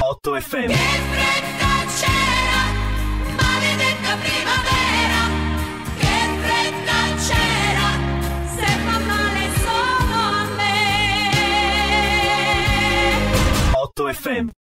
8 FM. Che fredda c'era, maledetta primavera. Che fredda c'era, se fa male solo a me. 8 FM.